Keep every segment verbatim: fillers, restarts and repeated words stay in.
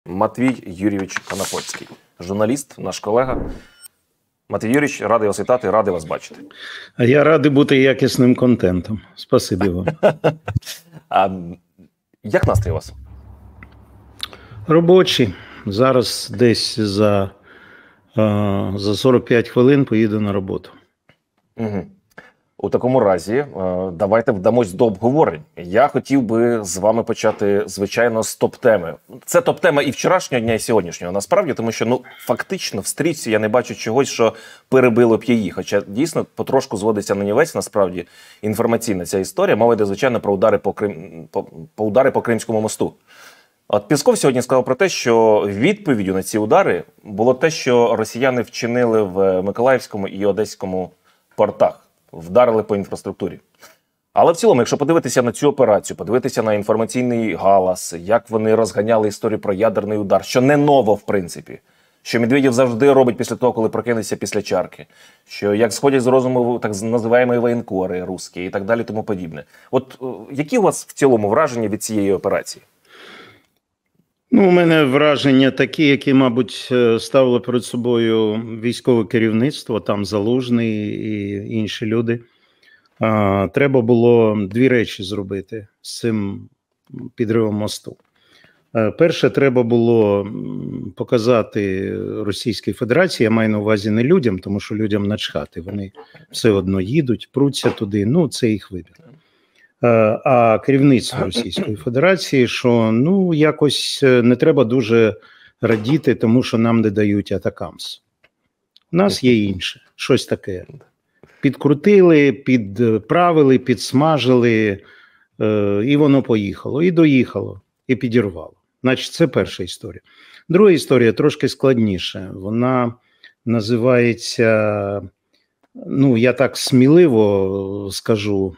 Матвій Юрійович Конопольський, журналіст, наш колега. Матвій Юрійович, радий вас вітати, радий вас бачити. А я радий бути якісним контентом. Спасибі вам. А як настрій у вас? Робочий. Зараз десь за, за сорок п'ять хвилин поїду на роботу. Угу. У такому разі, давайте вдамось до обговорень. Я хотів би з вами почати, звичайно, з топ-теми. Це топ-тема і вчорашнього дня, і сьогоднішнього, насправді, тому що, ну, фактично, в стрічці я не бачу чогось, що перебило б її. Хоча, дійсно, потрошку зводиться на нівець, насправді, інформаційна ця історія. Мова йде, звичайно, про удари по, Крим... по... по удари по Кримському мосту. От Пісков сьогодні сказав про те, що відповіддю на ці удари було те, що росіяни вчинили в Миколаївському і Одеському портах. Вдарили по інфраструктурі. Але в цілому, якщо подивитися на цю операцію, подивитися на інформаційний галас, як вони розганяли історію про ядерний удар, що не ново, в принципі, що Медведєв завжди робить після того, коли прокинеться після чарки, що як сходять з розуму так називаємо воєнкори русські і так далі, тому подібне. От які у вас в цілому враження від цієї операції? Ну, у мене враження такі, які, мабуть, ставило перед собою військове керівництво, там Залужний і інші люди. А, треба було дві речі зробити з цим підривом мосту. А, перше, треба було показати Російській Федерації, я маю на увазі не людям, тому що людям начхати, вони все одно їдуть, пруться туди, ну, це їх вибір. А керівництво Російської Федерації, що, ну, якось не треба дуже радіти, тому що нам не дають атакамс. У нас є інше, щось таке. Підкрутили, підправили, підсмажили, і воно поїхало, і доїхало, і підірвало. Значить, це перша історія. Друга історія трошки складніша. Вона називається, ну, я так сміливо скажу,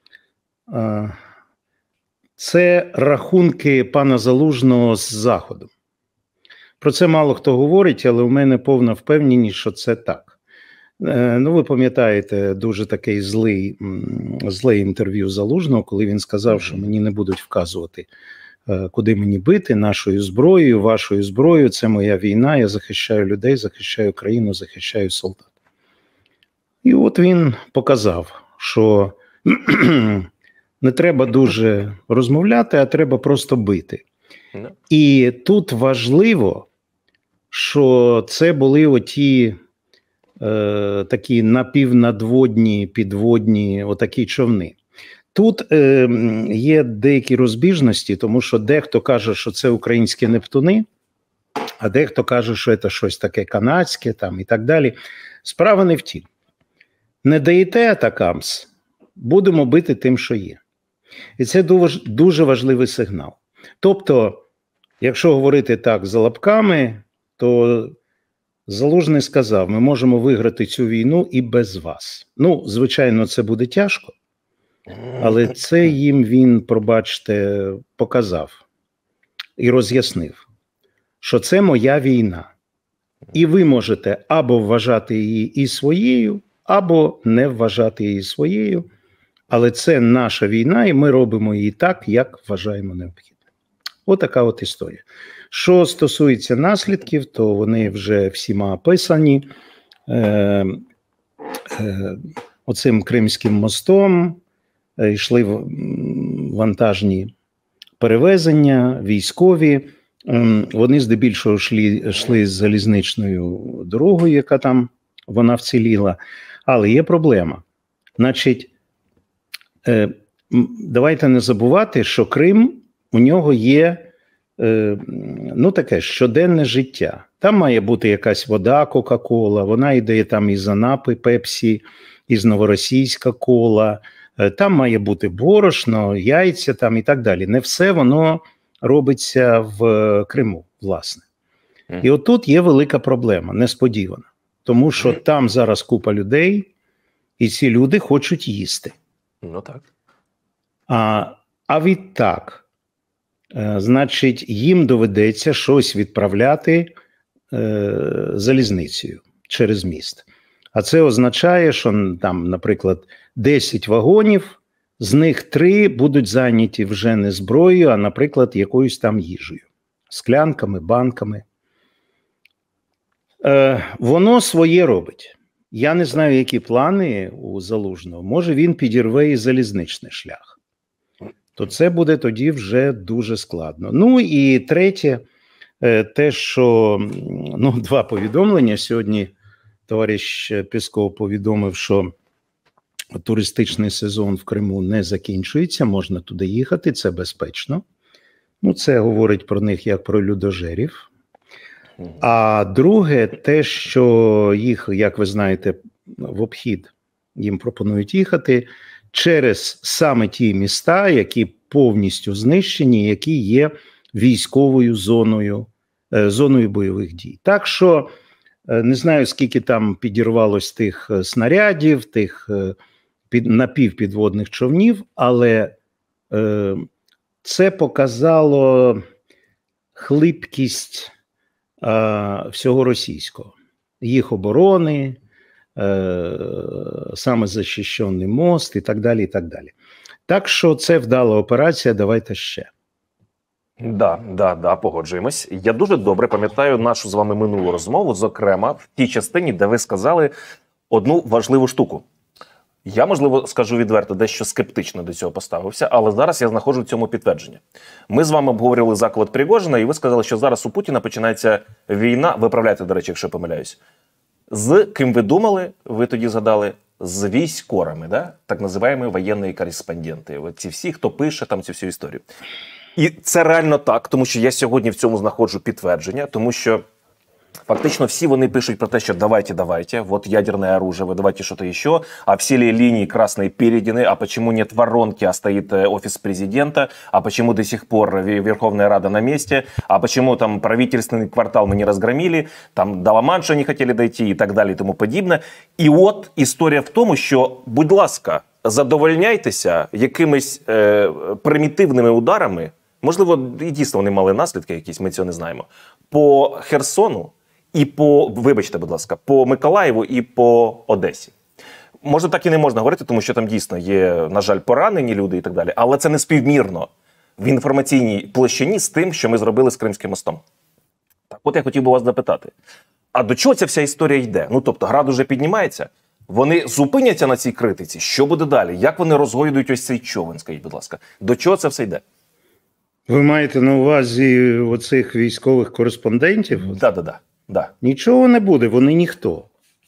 це рахунки пана Залужного з Заходом. Про це мало хто говорить, але у мене повна впевненість, що це так. Ну, ви пам'ятаєте дуже такий злий, зле інтерв'ю Залужного, коли він сказав, що мені не будуть вказувати, куди мені бити, нашою зброєю, вашою зброєю, це моя війна, я захищаю людей, захищаю країну, захищаю солдат. І от він показав, що не треба дуже розмовляти, а треба просто бити. No. І тут важливо, що це були оті е, такі напівнадводні, підводні отакі човни. Тут е, є деякі розбіжності, тому що дехто каже, що це українські Нептуни, а дехто каже, що це щось таке канадське там, і так далі. Справа не в тім. Не даєте атакамс, будемо бити тим, що є. І це дуже, дуже важливий сигнал. Тобто, якщо говорити так за лапками, то Залужний сказав, ми можемо виграти цю війну і без вас. Ну, звичайно, це буде тяжко, але це їм він, пробачте, показав і роз'яснив, що це моя війна. І ви можете або вважати її і своєю, або не вважати її своєю. Але це наша війна, і ми робимо її так, як вважаємо необхідним. Отака от історія. Що стосується наслідків, то вони вже всіма описані. Е, е, оцим Кримським мостом е, йшли вантажні перевезення, військові. Е, вони здебільшого йшли, йшли з залізничною дорогою, яка там вона вціліла. Але є проблема. Значить, давайте не забувати, що Крим, у нього є, ну, таке щоденне життя. Там має бути якась вода, Кока-Кола, вона йде там із Анапи, Пепсі, із Новоросійська кола, там має бути борошно, яйця там і так далі. Не все воно робиться в Криму, власне. І отут є велика проблема, несподівана. Тому що там зараз купа людей, і ці люди хочуть їсти. Ну так. А, а відтак, е, значить, їм доведеться щось відправляти е, залізницею через міст. А це означає, що там, наприклад, десять вагонів, з них три будуть зайняті вже не зброєю, а, наприклад, якоюсь там їжею. склянками, банками. Е, воно своє робить. Я не знаю, які плани у Залужного. Може, він підірве і залізничний шлях. То це буде тоді вже дуже складно. Ну і третє, е, те, що ну, два повідомлення. Сьогодні товариш Пєсков повідомив, що туристичний сезон в Криму не закінчується, можна туди їхати, це безпечно. Ну, це говорить про них як про людожерів. А друге, те, що їх, як ви знаєте, в обхід їм пропонують їхати через саме ті міста, які повністю знищені, які є військовою зоною, зоною бойових дій. Так що не знаю, скільки там підірвалось тих снарядів, тих під, напівпідводних човнів, але е, це показало хлипкість е, всього російського, їх оборони, е, саме захищений мост і так далі, і так далі. Так що це вдала операція, давайте ще. Да, да, да, погоджуємось. Я дуже добре пам'ятаю нашу з вами минулу розмову, зокрема, в тій частині, де ви сказали одну важливу штуку. Я, можливо, скажу відверто, дещо скептично до цього поставився, але зараз я знаходжу в цьому підтвердження. Ми з вами обговорювали заклад Пригожина, і ви сказали, що зараз у Путіна починається війна, виправляйте, до речі, якщо я помиляюсь. З ким ви думали, ви тоді згадали, з військорами, да? Так називаємо воєнні кореспонденти. Ці всі, хто пише там цю всю історію. І це реально так, тому що я сьогодні в цьому знаходжу підтвердження, тому що фактично всі вони пишуть про те, що давайте, давайте, вот ядерное оружие, вы давайте что-то еще, а все ли линии красные переданы, а почему нет воронки, а стоит офис президента, а почему до сих пор Верховная Рада на месте, а почему там правительственный квартал мы не разгромили, там до Ла-Манша не хотели дойти и так далі і тому подібне. І от історія в тому, що, будь ласка, задовольняйтеся якимись е, примітивними ударами, можливо, і дійсно вони мали наслідки якісь, ми цього не знаємо, по Херсону і по, вибачте, будь ласка, по Миколаєву і по Одесі. Може, так і не можна говорити, тому що там дійсно є, на жаль, поранені люди і так далі, але це не співмірно в інформаційній площині з тим, що ми зробили з Кримським мостом. Так, от я хотів би вас запитати, а до чого ця вся історія йде? Ну, тобто, град уже піднімається, вони зупиняться на цій критиці, що буде далі? Як вони розгойдують ось цей човен, скажіть, будь ласка? До чого це все йде? Ви маєте на увазі оцих військових кореспондентів? Так, так, так. Да. Нічого не буде, вони ніхто.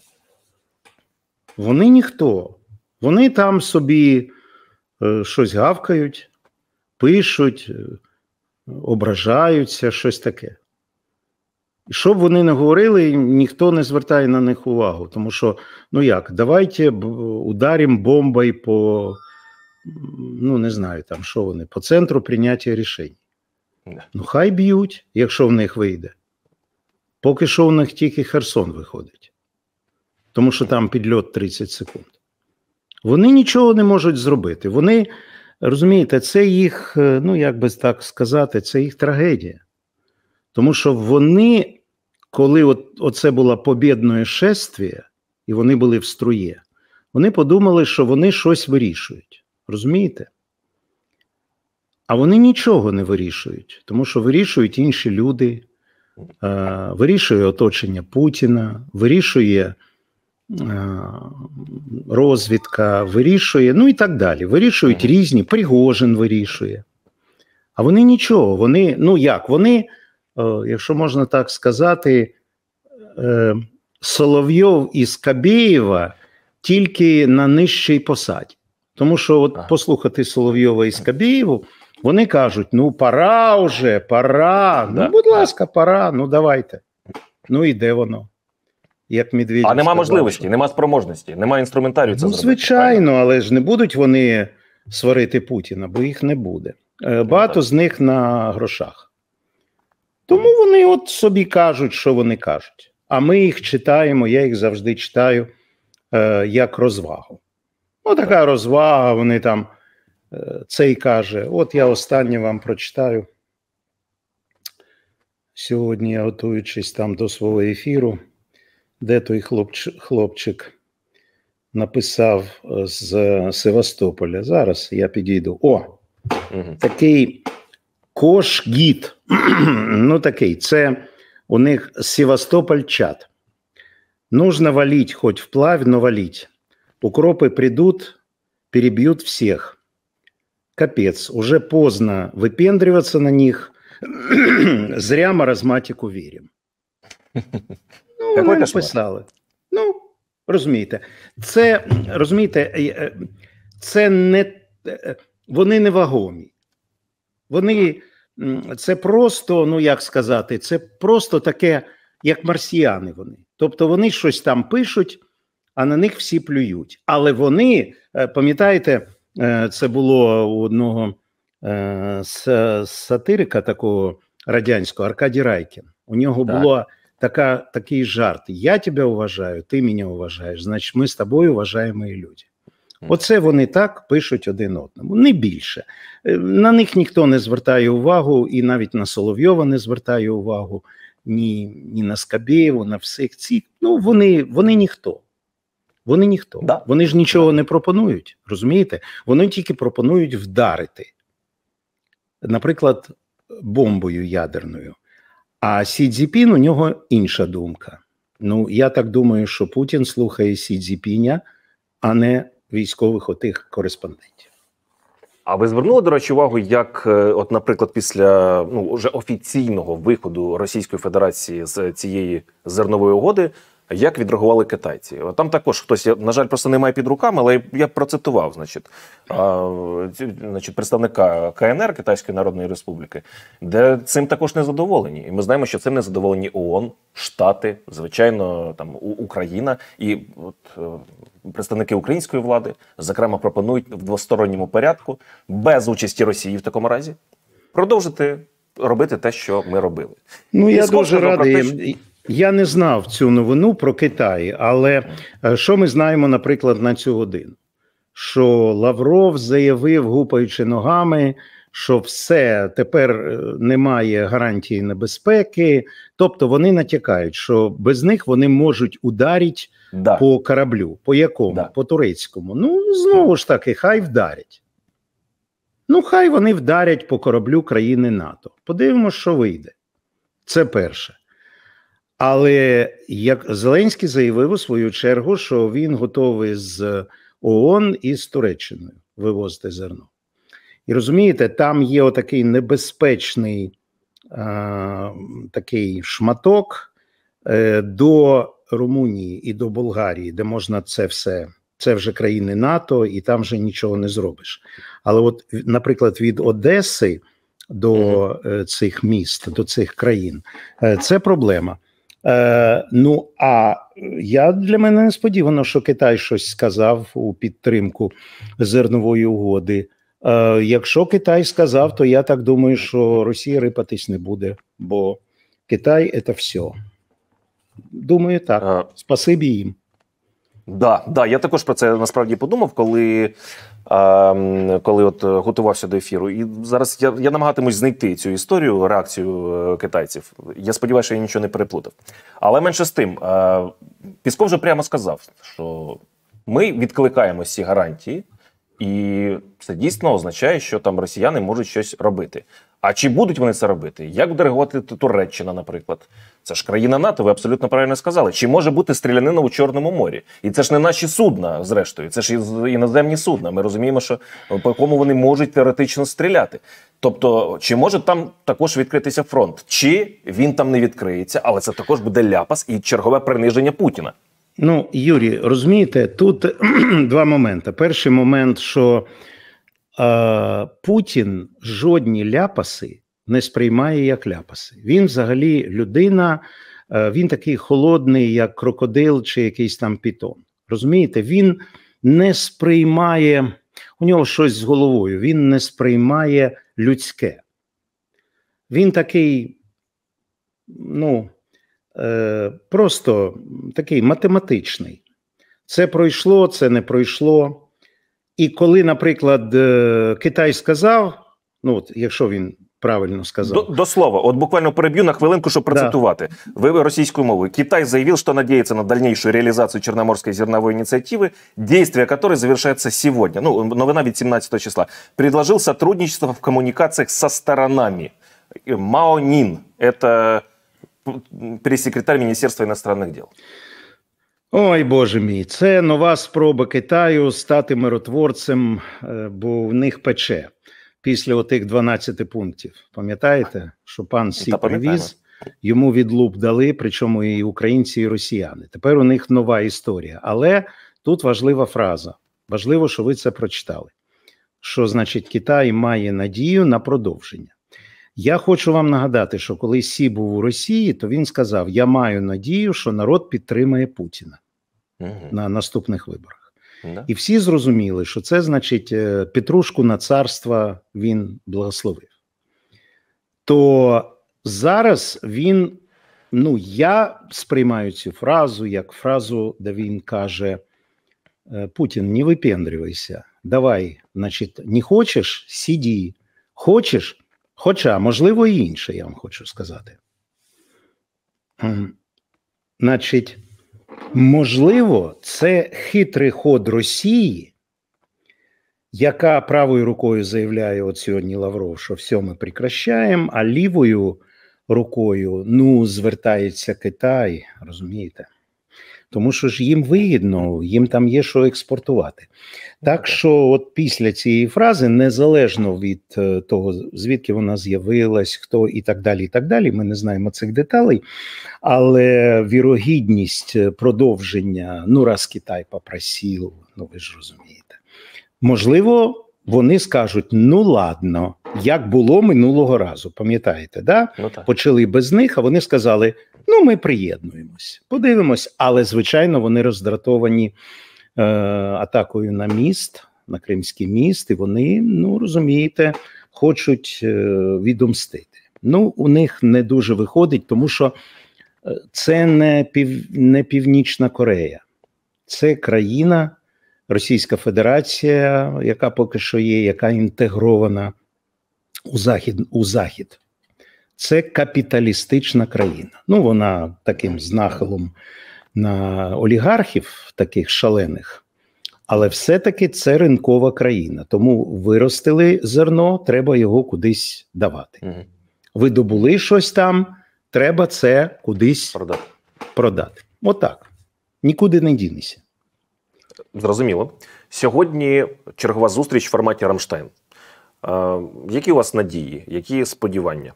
Вони ніхто. Вони там собі е, щось гавкають, пишуть, е, ображаються, щось таке. І що б вони не говорили, ніхто не звертає на них увагу. Тому що, ну як, давайте ударимо бомбою по, ну не знаю, там, що вони, по центру прийняття рішень. Yeah. Ну хай б'ють, якщо в них вийде. Поки що у них тільки Херсон виходить. Тому що там підльот тридцять секунд. Вони нічого не можуть зробити. Вони, розумієте, це їх, ну як би так сказати, це їх трагедія. Тому що вони, коли от, оце було побєдне шествие, і вони були в струє, вони подумали, що вони щось вирішують. Розумієте? А вони нічого не вирішують. Тому що вирішують інші люди, вирішує оточення Путіна, вирішує розвідка, вирішує, ну і так далі. Вирішують різні, Пригожин вирішує. А вони нічого, вони, ну як, вони, якщо можна так сказати, Соловйов із Кабєєва тільки на нижчій посаді. Тому що, от послухати Соловйова із Кабєєву, вони кажуть, ну пора вже, пора, да, ну будь ласка, пора, ну давайте. Ну і де воно? Як Медведєв А нема сказав, можливості, що... нема спроможності, нема інструментарію це ну, зробити. звичайно, правильно? Але ж не будуть вони сварити Путіна, бо їх не буде. Багато ну, з них на грошах. Тому вони от собі кажуть, що вони кажуть. А ми їх читаємо, я їх завжди читаю е, як розвагу. Ну така розвага, вони там... Цей каже, от я останнє вам прочитаю. Сьогодні, готуючись там до свого ефіру, де той хлопч, хлопчик написав з Севастополя. Зараз я підійду. О, угу. Такий Кош-гід. Ну, такий, це у них Севастополь-чат. Нужно валить хоть вплавь, но валить. Укропы придут, перебьют всех. Капец, уже поздно выпендриваться на них. Зря маразматику віримо. Ну, вони написали. Ну, розумієте, це, розумієте, це не, вони не вагомі. Вони, це просто, ну як сказати, це просто таке, як марсіяни вони. Тобто вони щось там пишуть, а на них всі плюють. Але вони, пам'ятаєте, це було у одного сатирика такого радянського, Аркадій Райкін. У нього так. була така, такий жарт. Я тебе вважаю, ти мене вважаєш, значить ми з тобою вважаємо і люди. Оце вони так пишуть один одному, не більше. На них ніхто не звертає увагу, і навіть на Соловйова не звертає увагу, ні, ні на Скабєєву, на всіх цих. Ну, вони, вони ніхто. Вони ніхто. Да. Вони ж нічого не пропонують, розумієте? Вони тільки пропонують вдарити. Наприклад, бомбою ядерною. А Сі Цзіньпін, у нього інша думка. Ну, я так думаю, що Путін слухає Сі Цзіньпіня, а не військових отих кореспондентів. А ви звернули, до речі, увагу, як, от, наприклад, після ну, вже офіційного виходу Російської Федерації з цієї зернової угоди, як відреагували китайці? Там також хтось, на жаль, просто немає під руками, але я процитував, значить, а, значить, представника Ка Ен Ер, Китайської Народної Республіки, де цим також не задоволені. І ми знаємо, що цим не задоволені ООН, Штати, звичайно, там Україна і от, представники української влади, зокрема, пропонують в двосторонньому порядку, без участі Росії в такому разі, продовжити робити те, що ми робили. Ну, я дуже радий. Я не знав цю новину про Китай, але що ми знаємо, наприклад, на цю годину? Що Лавров заявив, гупаючи ногами, що все, тепер немає гарантії небезпеки. Тобто вони натякають, що без них вони можуть ударити да. по кораблю. По якому? Да. По турецькому. Ну, знову ж таки, хай вдарять. Ну, хай вони вдарять по кораблю країни НАТО. Подивимося, що вийде. Це перше. Але як Зеленський заявив у свою чергу, що він готовий з ООН і з Туреччиною вивозити зерно. І розумієте, там є отакий небезпечний а, такий шматок е, до Румунії і до Болгарії, де можна це все, це вже країни НАТО, і там вже нічого не зробиш. Але от, наприклад, від Одеси до е, цих міст, до цих країн, е, це проблема. Е, ну, а я для мене несподівано, що Китай щось сказав у підтримку зернової угоди. Е, якщо Китай сказав, то я так думаю, що Росія рипатись не буде, бо Китай – це все. Думаю, так. А... Спасибі їм. Да, да, я також про це насправді подумав, коли, а, коли от готувався до ефіру. І зараз я, я намагатимусь знайти цю історію, реакцію китайців. Я сподіваюся, що я нічого не переплутав. Але менше з тим, а, Пісков вже прямо сказав, що ми відкликаємо ці гарантії, і це дійсно означає, що там росіяни можуть щось робити. А чи будуть вони це робити? Як буде реагувати Туреччина, наприклад? Це ж країна НАТО, ви абсолютно правильно сказали. Чи може бути стрілянина у Чорному морі? І це ж не наші судна, зрештою. Це ж іноземні судна. Ми розуміємо, що по якому вони можуть теоретично стріляти. Тобто, чи може там також відкритися фронт? Чи він там не відкриється, але це також буде ляпас і чергове приниження Путіна? Ну, Юрій, розумієте, тут два моменти. Перший момент, що е, Путін жодні ляпаси не сприймає як ляпаси. Він взагалі людина, е, він такий холодний, як крокодил чи якийсь там пітон. Розумієте, він не сприймає, у нього щось з головою, він не сприймає людське. Він такий, ну, е, просто такий математичний. Це пройшло, це не пройшло. І коли, наприклад, Китай сказав, ну, от, якщо він правильно сказал. До, до слова, вот буквально перебью на хвилинку, чтобы процитувати. Да. Вы российскую мову. Китай заявил, что надеется на дальнейшую реализацию Черноморской зерновой инициативы, действие которой завершается сегодня. Ну, новина від семнадцатого числа. Предложил сотрудничество в коммуникациях со сторонами. Мао Нин, это пресс-секретарь Министерства иностранных дел. Ой, Боже мій, це нова спроба Китаю стати миротворцем, бо в них пече. Після отих дванадцяти пунктів. Пам'ятаєте, що пан Сі привіз, йому відлуп дали, причому і українці, і росіяни. Тепер у них нова історія. Але тут важлива фраза. Важливо, що ви це прочитали. Що, значить, Китай має надію на продовження. Я хочу вам нагадати, що коли Сі був у Росії, то він сказав, я маю надію, що народ підтримає Путіна угу. на наступних виборах. Да. І всі зрозуміли, що це, значить, петрушку на царство він благословив. То зараз він, ну, я сприймаю цю фразу як фразу, де він каже, Путін, не випендрюйся, давай, значить, не хочеш, сиді, хочеш, хоча, можливо, і інше, я вам хочу сказати. Значить, можливо, це хитрий ход Росії, яка правою рукою заявляє от сьогодні Лавров, що все ми прекращаємо, а лівою рукою, ну, звертається Китай, розумієте? Тому що ж їм вигідно, їм там є що експортувати. Так що от після цієї фрази, незалежно від того, звідки вона з'явилась, хто і так далі, і так далі, ми не знаємо цих деталей, але вірогідність продовження, ну раз Китай попросив, ну ви ж розумієте, можливо, вони скажуть, ну ладно, як було минулого разу, пам'ятаєте, да? Ну, почали без них, а вони сказали, ну ми приєднуємось, подивимось, але звичайно вони роздратовані е, атакою на міст, на Кримський міст, і вони, ну розумієте, хочуть е, відомстити. Ну у них не дуже виходить, тому що це не, пів, не Північна Корея, це країна, Російська Федерація, яка поки що є, яка інтегрована у Захід, у Захід. Це капіталістична країна. Ну, вона таким знахилом на олігархів, таких шалених, але все-таки це ринкова країна. Тому виростили зерно, треба його кудись давати. Угу. Видобули щось там, треба це кудись продати. продати. Отак. Нікуди не дінешся. Зрозуміло. Сьогодні чергова зустріч в форматі «Рамштайн». Е, які у вас надії, які сподівання?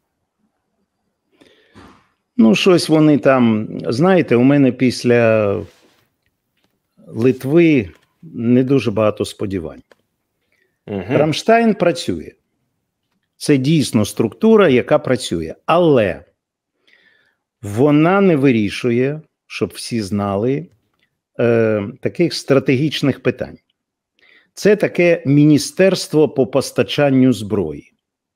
Ну, щось вони там, знаєте, у мене після Литви не дуже багато сподівань. Угу. Рамштайн працює. Це дійсно структура, яка працює. Але вона не вирішує, щоб всі знали, е, таких стратегічних питань. Це таке міністерство по постачанню зброї.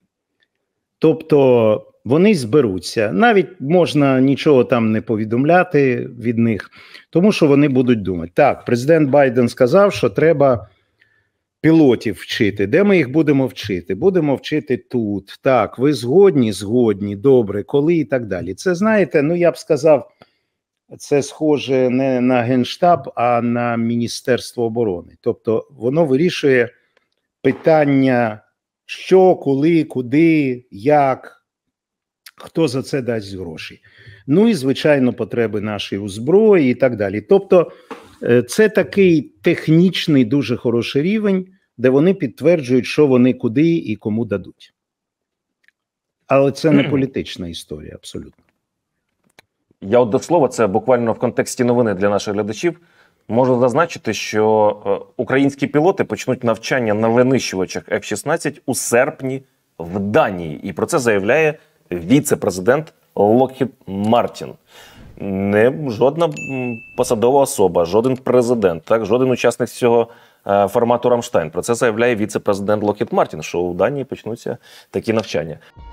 Тобто вони зберуться, навіть можна нічого там не повідомляти від них, тому що вони будуть думати. Так, президент Байден сказав, що треба пілотів вчити. Де ми їх будемо вчити? Будемо вчити тут. Так, ви згодні? Згодні. Добре. Коли? І так далі. Це, знаєте, ну я б сказав, це схоже не на Генштаб, а на Міністерство оборони. Тобто воно вирішує питання, що, коли, куди, як, хто за це дасть гроші. Ну і, звичайно, потреби наші у зброї і так далі. Тобто це такий технічний, дуже хороший рівень, де вони підтверджують, що вони куди і кому дадуть. Але це не політична історія, абсолютно. Я от до слова, це буквально в контексті новини для наших глядачів. Можу зазначити, що українські пілоти почнуть навчання на винищувачах еф шістнадцять у серпні в Данії. І про це заявляє віце-президент Lockheed Martin. Не жодна посадова особа, жоден президент, так, жоден учасник цього е, формату «Рамштайн». Про це заявляє віце-президент Lockheed Martin, що у Данії почнуться такі навчання.